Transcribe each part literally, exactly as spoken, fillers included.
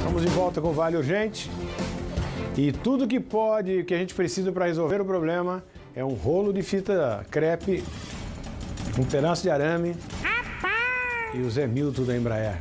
Estamos de volta com o Vale Urgente. E tudo que pode, que a gente precisa para resolver o problema é um rolo de fita crepe, um pedaço de arame e o Zé Milton da Embraer.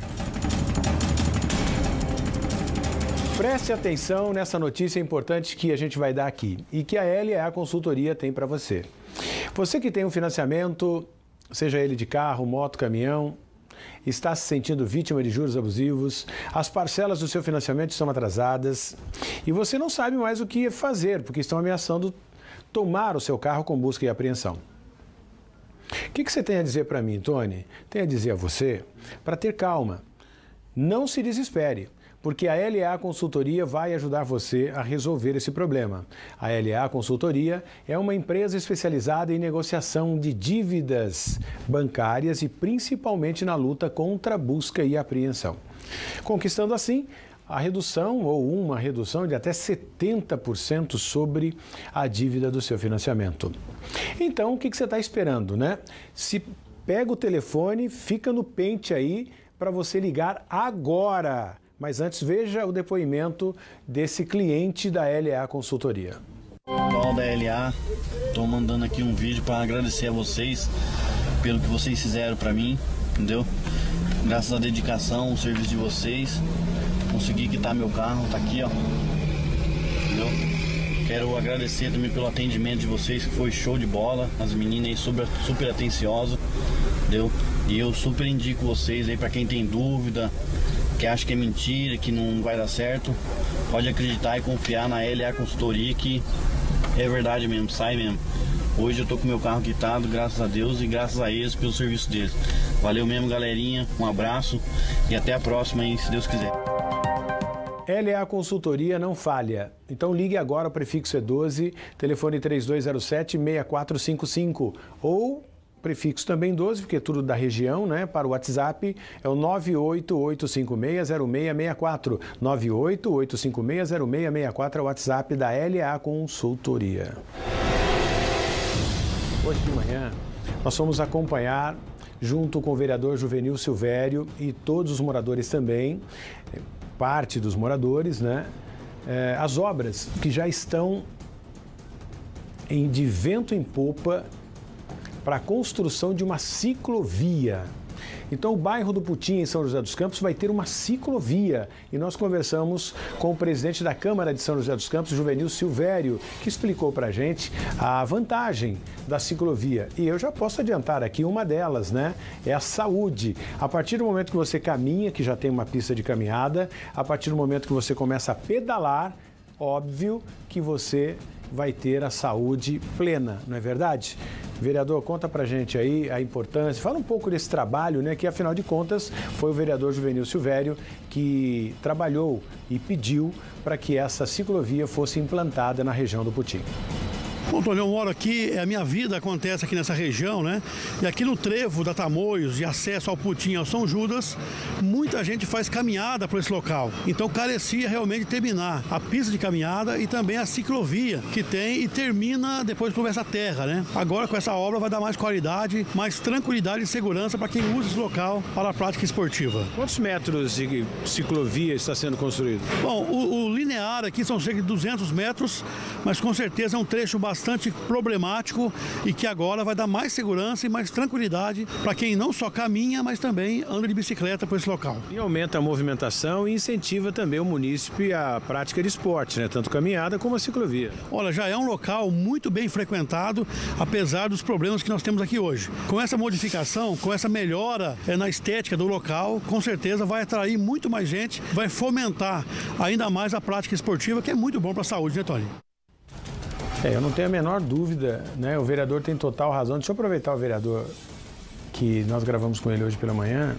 Preste atenção nessa notícia importante que a gente vai dar aqui e que a L E A Consultoria tem para você. Você que tem um financiamento, seja ele de carro, moto, caminhão, está se sentindo vítima de juros abusivos, as parcelas do seu financiamento estão atrasadas e você não sabe mais o que fazer, porque estão ameaçando tomar o seu carro com busca e apreensão. O que, que você tem a dizer para mim, Tony? Tem a dizer a você para ter calma. Não se desespere, porque a L E A Consultoria vai ajudar você a resolver esse problema. A L E A Consultoria é uma empresa especializada em negociação de dívidas bancárias e principalmente na luta contra a busca e apreensão, conquistando assim a redução ou uma redução de até setenta por cento sobre a dívida do seu financiamento. Então, o que, que você está esperando, né? Se pega o telefone, fica no pente aí para você ligar agora. Mas antes, veja o depoimento desse cliente da L E A Consultoria. Pessoal da L E A, estou mandando aqui um vídeo para agradecer a vocês pelo que vocês fizeram para mim, entendeu? Graças à dedicação, ao serviço de vocês, consegui quitar meu carro, tá aqui, ó, entendeu? Quero agradecer também pelo atendimento de vocês, que foi show de bola, as meninas aí super, super atenciosas, entendeu? E eu super indico vocês aí para quem tem dúvida, que acha que é mentira, que não vai dar certo, pode acreditar e confiar na L E A Consultoria, que é verdade mesmo, sai mesmo. Hoje eu tô com meu carro quitado, graças a Deus e graças a eles pelo serviço deles. Valeu mesmo, galerinha, um abraço e até a próxima aí, se Deus quiser. L E A Consultoria não falha. Então ligue agora ao prefixo E doze, telefone três dois zero sete, seis quatro cinco cinco ou prefixo também doze, porque é tudo da região, né? Para o WhatsApp é o nove oito oito cinco seis zero seis seis quatro. nove oito oito cinco seis zero seis seis quatro é o WhatsApp da L E A Consultoria. Hoje de manhã nós fomos acompanhar, junto com o vereador Juvenil Silvério e todos os moradores também, parte dos moradores, né? É, as obras que já estão em, de vento em popa para a construção de uma ciclovia. Então, o bairro do Putim, em São José dos Campos, vai ter uma ciclovia. E nós conversamos com o presidente da Câmara de São José dos Campos, Juvenil Silvério, que explicou para a gente a vantagem da ciclovia. E eu já posso adiantar aqui uma delas, né? É a saúde. A partir do momento que você caminha, que já tem uma pista de caminhada, a partir do momento que você começa a pedalar, óbvio que você vai ter a saúde plena, não é verdade? Vereador, conta pra gente aí a importância, fala um pouco desse trabalho, né, que afinal de contas foi o vereador Juvenil Silvério que trabalhou e pediu para que essa ciclovia fosse implantada na região do Putim. Bom, Tony, eu moro aqui, a minha vida acontece aqui nessa região, né? E aqui no trevo da Tamoios, de acesso ao Putim, ao São Judas, muita gente faz caminhada por esse local. Então carecia realmente terminar a pista de caminhada e também a ciclovia que tem e termina depois que começa a terra, né? Agora com essa obra vai dar mais qualidade, mais tranquilidade e segurança para quem usa esse local para a prática esportiva. Quantos metros de ciclovia está sendo construído? Bom, o, o linear aqui são cerca de duzentos metros, mas com certeza é um trecho bastante bastante problemático e que agora vai dar mais segurança e mais tranquilidade para quem não só caminha, mas também anda de bicicleta por esse local. E aumenta a movimentação e incentiva também o munícipe à prática de esporte, né? Tanto caminhada como a ciclovia. Olha, já é um local muito bem frequentado, apesar dos problemas que nós temos aqui hoje. Com essa modificação, com essa melhora é, na estética do local, com certeza vai atrair muito mais gente, vai fomentar ainda mais a prática esportiva, que é muito bom para a saúde, né, Tony? É, eu não tenho a menor dúvida, né? O vereador tem total razão. Deixa eu aproveitar o vereador que nós gravamos com ele hoje pela manhã.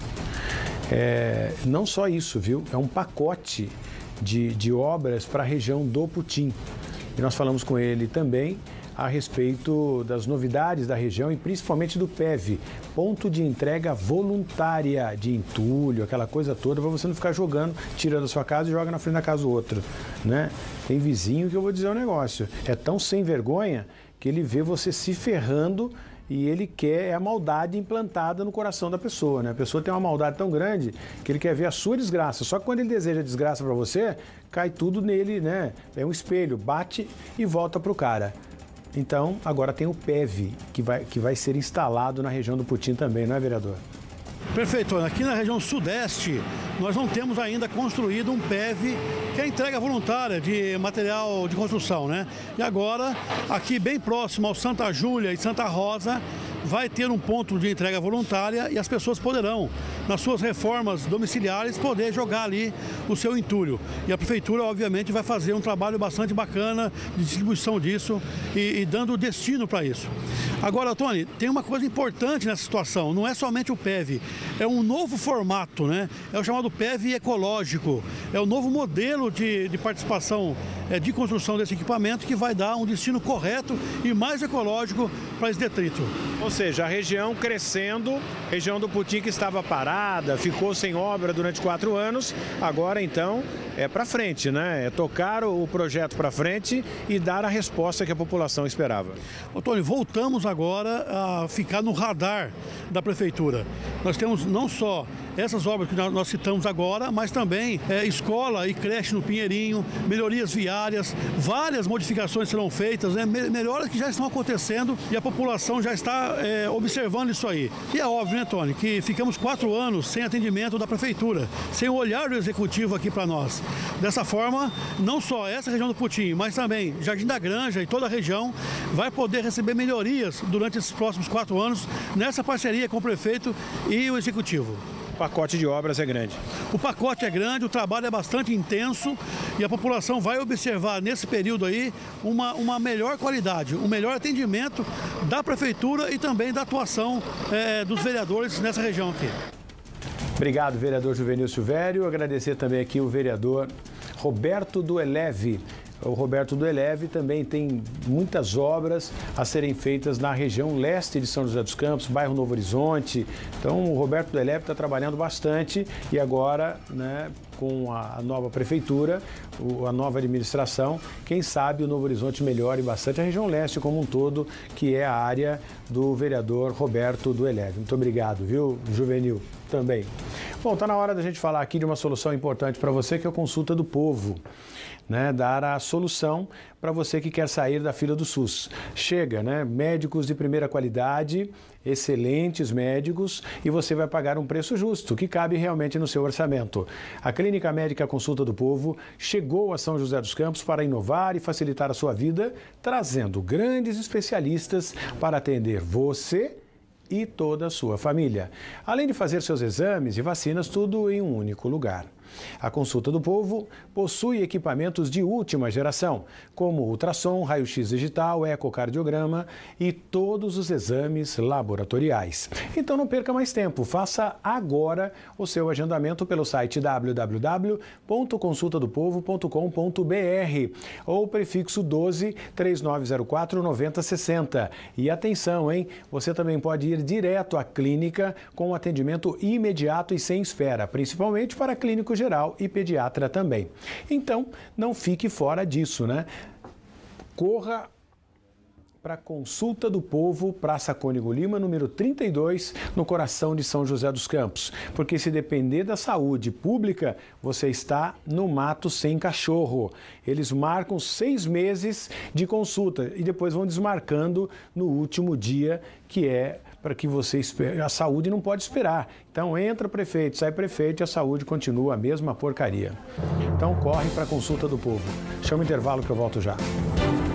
É, não só isso, viu? É um pacote de, de obras para a região do Putim. E nós falamos com ele também a respeito das novidades da região e principalmente do P E V, ponto de entrega voluntária de entulho, aquela coisa toda, para você não ficar jogando, tirando a sua casa e joga na frente da casa do outro, né? Tem vizinho que eu vou dizer um negócio, é tão sem vergonha que ele vê você se ferrando e ele quer a maldade implantada no coração da pessoa, né? A pessoa tem uma maldade tão grande que ele quer ver a sua desgraça. Só que quando ele deseja desgraça para você, cai tudo nele, né? É um espelho, bate e volta pro cara. Então, agora tem o P E V, que vai, que vai ser instalado na região do Putim também, não é, vereador? Perfeito. Aqui na região sudeste, nós não temos ainda construído um P E V, que é a entrega voluntária de material de construção, né? E agora, aqui bem próximo ao Santa Júlia e Santa Rosa, vai ter um ponto de entrega voluntária e as pessoas poderão, nas suas reformas domiciliares, poder jogar ali o seu entulho. E a prefeitura, obviamente, vai fazer um trabalho bastante bacana de distribuição disso e, e dando destino para isso. Agora, Tony, tem uma coisa importante nessa situação, não é somente o P E V, é um novo formato, né? É o chamado P E V ecológico, é o novo modelo de, de participação é, de construção desse equipamento que vai dar um destino correto e mais ecológico para esse detrito. Ou seja, a região crescendo, região do Putim que estava parada, ficou sem obra durante quatro anos, agora então é para frente, né? É tocar o projeto para frente e dar a resposta que a população esperava. Ô, Tony, voltamos agora a ficar no radar da prefeitura. Nós temos não só essas obras que nós citamos agora, mas também é, escola e creche no Pinheirinho, melhorias viárias, várias modificações serão feitas, né? Melhoras que já estão acontecendo e a população já está é, observando isso aí. E é óbvio, né, Tony, que ficamos quatro anos sem atendimento da prefeitura, sem o olhar do executivo aqui para nós. Dessa forma, não só essa região do Putim, mas também Jardim da Granja e toda a região vai poder receber melhorias durante esses próximos quatro anos nessa parceria com o prefeito e o executivo. O pacote de obras é grande. O pacote é grande, o trabalho é bastante intenso e a população vai observar nesse período aí uma, uma melhor qualidade, um melhor atendimento da prefeitura e também da atuação é, dos vereadores nessa região aqui. Obrigado, vereador Juvenil Silvério. Agradecer também aqui o vereador Roberto do Eleve. O Roberto do Eleve também tem muitas obras a serem feitas na região leste de São José dos Campos, bairro Novo Horizonte. Então, o Roberto do Eleve está trabalhando bastante e agora, né, com a nova prefeitura, a nova administração, quem sabe o Novo Horizonte melhore bastante a região leste como um todo, que é a área do vereador Roberto do Eleve. Muito obrigado, viu, Juvenil, também. Bom, está na hora da gente falar aqui de uma solução importante para você, que é a Consulta do Povo. Né, dar a solução para você que quer sair da fila do SUS. Chega, né? Médicos de primeira qualidade, excelentes médicos, e você vai pagar um preço justo, que cabe realmente no seu orçamento. A Clínica Médica Consulta do Povo chegou a São José dos Campos para inovar e facilitar a sua vida, trazendo grandes especialistas para atender você e toda a sua família. Além de fazer seus exames e vacinas, tudo em um único lugar. A Consulta do Povo possui equipamentos de última geração, como ultrassom, raio-x digital, ecocardiograma e todos os exames laboratoriais. Então não perca mais tempo, faça agora o seu agendamento pelo site w w w ponto consulta do povo ponto com ponto b r ou prefixo doze, três nove zero quatro, nove zero seis zero. E atenção, hein? Você também pode ir direto à clínica com atendimento imediato e sem espera, principalmente para clínicos geral e pediatra também. Então, não fique fora disso, né? Corra para a Consulta do Povo, Praça Cônigo Lima, número trinta e dois, no coração de São José dos Campos. Porque se depender da saúde pública, você está no mato sem cachorro. Eles marcam seis meses de consulta e depois vão desmarcando no último dia, que é para que você espere. A saúde não pode esperar. Então entra prefeito, sai prefeito e a saúde continua a mesma porcaria. Então corre para a Consulta do Povo. Chama o intervalo que eu volto já.